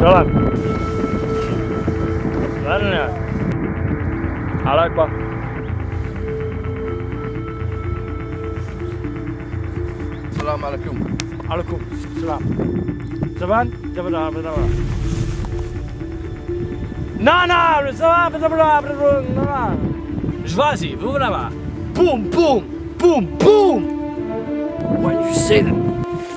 Salam. Mana? Allah Akbar. Assalamualaikum. Alaikum salam. Zaman? Jabada. Non, ça va, vas-y, vous là-bas. Boom, boom, boom, boom. Why do you say that?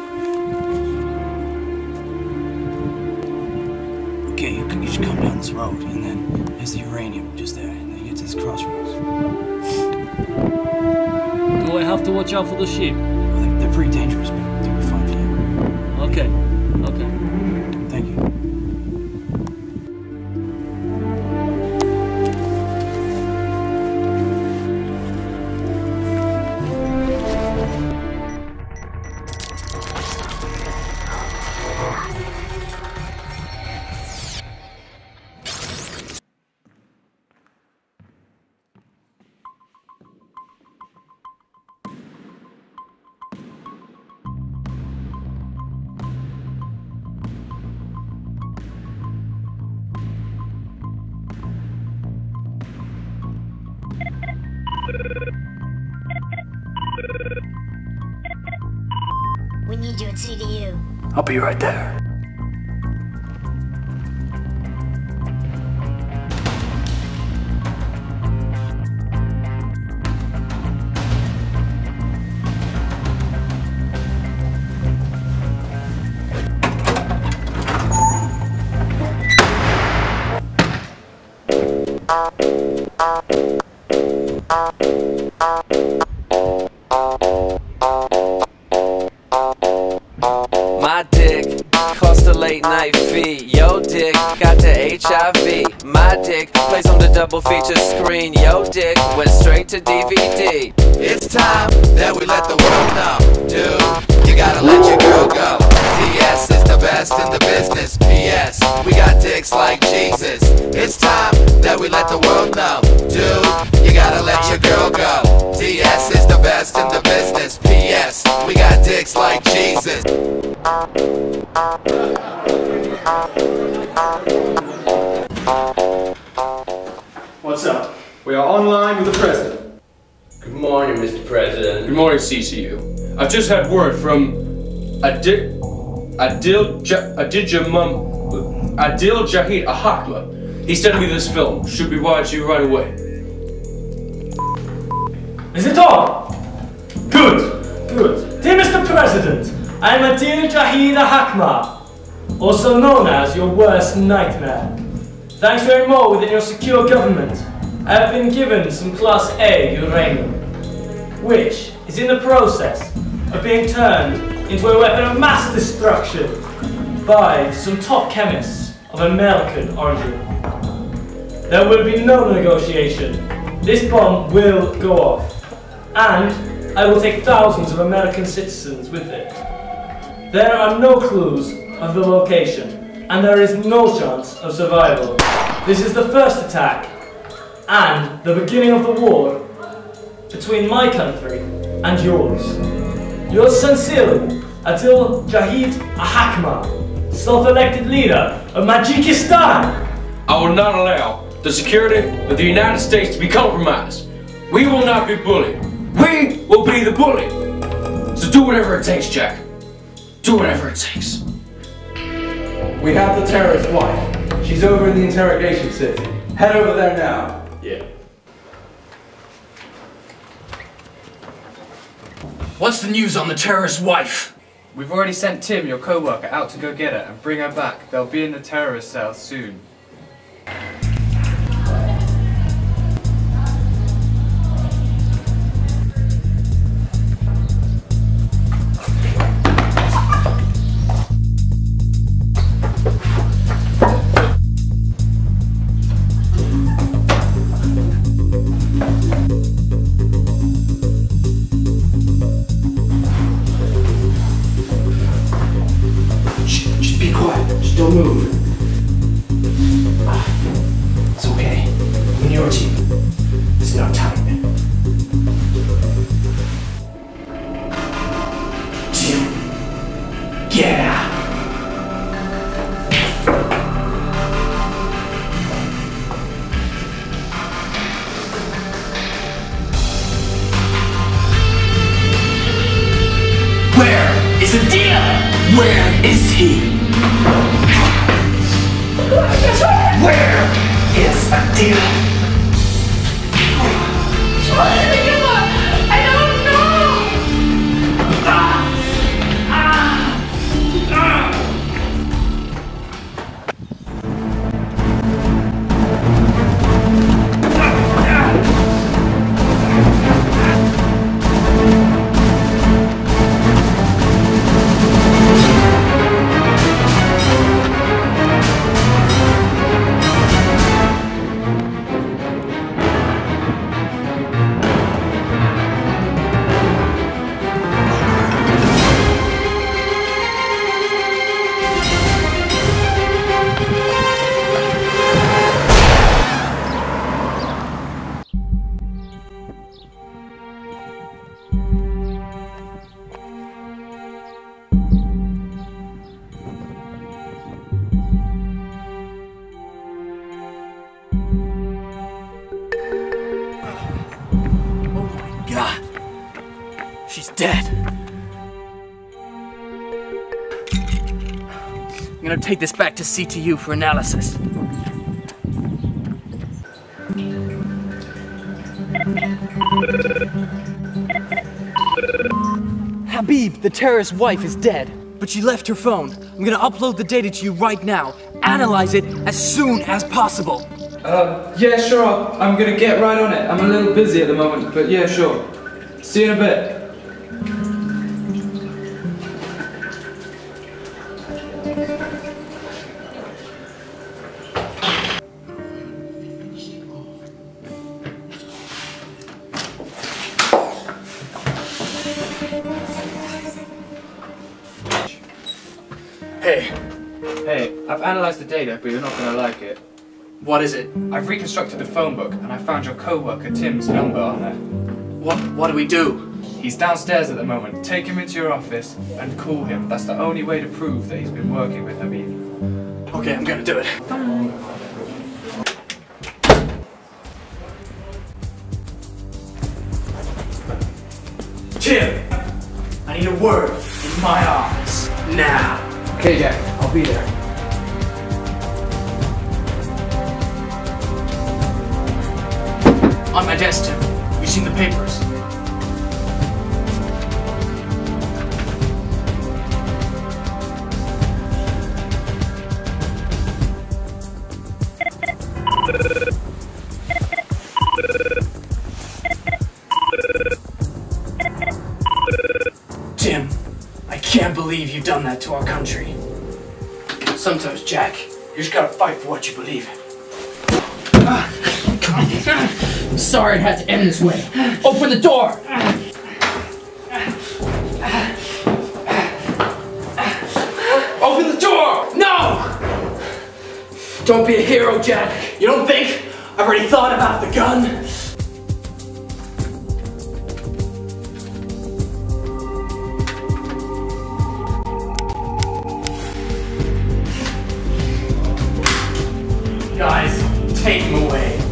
Okay, you just come down this road, and then there's the uranium just there, and then you get to this crossroads. Do I have to watch out for the sheep? Well, they're pretty dangerous, but they'll be fine for you. Okay. Thank you. We need you at c.t.u. I'll be right there. My dick cost a late night fee. Yo dick got the HIV. My dick plays on the double feature screen. Yo dick went straight to DVD. It's time that we let the world know, dude. You gotta let your girl go. DS is the best in the business. PS, we got dicks like Jesus. It's time that we let the world know, dude. You gotta let your girl go. DS is the best in the business. PS, we got dicks like Jesus. What's up? We are online with the President. Good morning, Mr. President. Good morning, c.t.u. I've just had word from Adhil Jahid Ahakma. He sent me this film. Should be watching right away. Is it all? Good. Dear Mr. President, I am Adhil Jahid Ahakma, also known as your worst nightmare. Thanks very much within your secure government, I have been given some Class A uranium, which is in the process of being turned into a weapon of mass destruction by some top chemists of American origin. There will be no negotiation. This bomb will go off, and I will take thousands of American citizens with it. There are no clues of the location, and there is no chance of survival. This is the first attack, and the beginning of the war between my country and yours. Yours sincerely, Adhil Jahid Ahakma, self-elected leader of Tajikistan. I will not allow the security of the United States to be compromised. We will not be bullied. We will be the bully. So do whatever it takes, Jack. Do whatever it takes. We have the terrorist's wife. She's over in the interrogation city. Head over there now. Yeah. What's the news on the terrorist's wife? We've already sent Tim, your co-worker, out to go get her and bring her back. They'll be in the terrorist cell soon. Just be quiet. Just don't move. It's okay. I'm in your team. It's not time. Tim. Yeah. dead. I'm gonna take this back to c.t.u for analysis. Habib, the terrorist's wife, is dead, but she left her phone. I'm gonna upload the data to you right now. Analyze it as soon as possible. Yeah, sure. I'm gonna get right on it. I'm a little busy at the moment, but yeah, sure. See you in a bit. Hey, I've analysed the data, but you're not gonna like it. What is it? I've reconstructed the phone book, and I found your co-worker Tim's number on there. What do we do? He's downstairs at the moment. Take him into your office and call him. That's the only way to prove that he's been working with Habib. Okay, I'm gonna do it. Tim, I need a word in my office now. Okay, Jack, I'll be there. On my desk, Tim. You seen the papers? Tim, I can't believe you've done that to our country. Sometimes, Jack, you just gotta fight for what you believe in. I'm sorry it had to end this way. Open the door! Open the door! No! Don't be a hero, Jack. You don't think I've already thought about the gun? Guys, take him away.